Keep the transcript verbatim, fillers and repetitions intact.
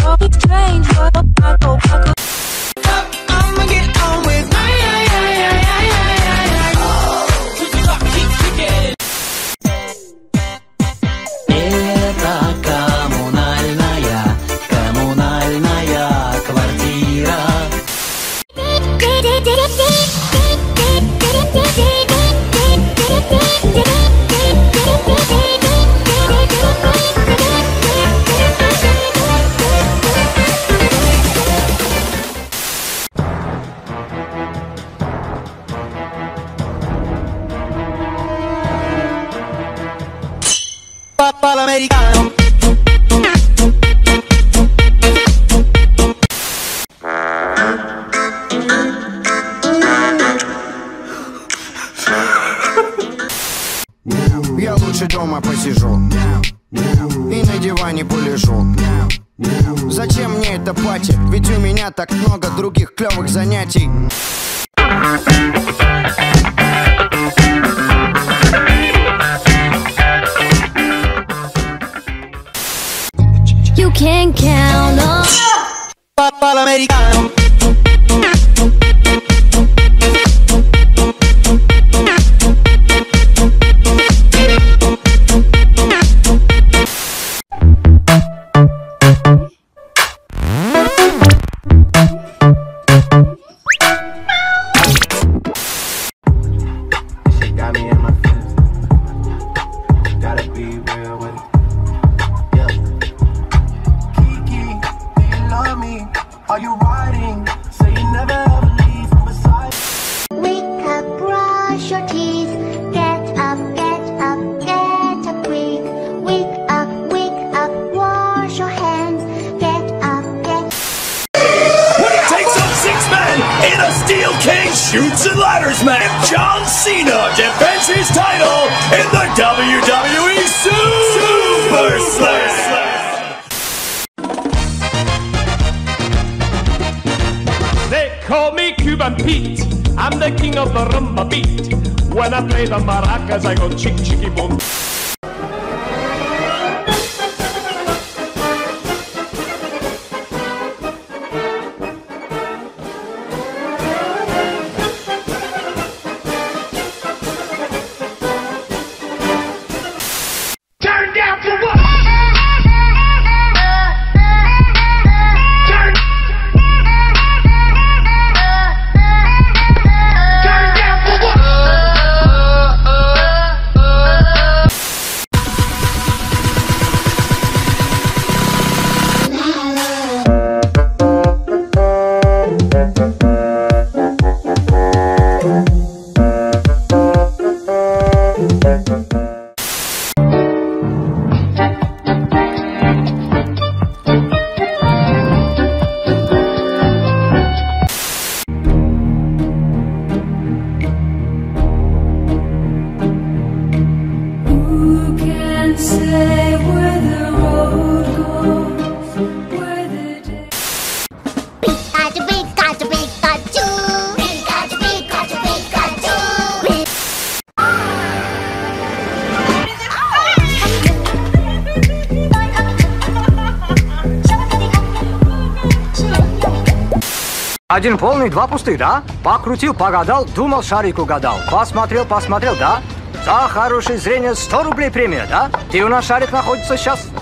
L'americano. Я лучше дома посижу и на диване полежу. Зачем мне это пати? Ведь у меня так много других клевых занятий. You can count on Papà l'americano. Are you riding? Say you never ever leave from beside. Wake up, brush your teeth. Get up, get up, get up quick. Wake up, wake up, wash your hands. Get up, get When he takes on six men in a steel cage, shoots and ladders match, John Cena defends his title in the W W E Super Slam. Call me Cuban Pete, I'm the king of the rumba beat. When I play the maracas, I go chick chicky boom. Turn down for what? say where the road goes, where the day. Pikachu, Pikachu, Pikachu. Pikachu, Pikachu, Pikachu. Один полный, два пустых, да? Покрутил, погадал, думал, шарик угадал. Посмотрел, посмотрел, да? За хорошее зрение сто рублей премия, да? Где у нас шарик находится сейчас?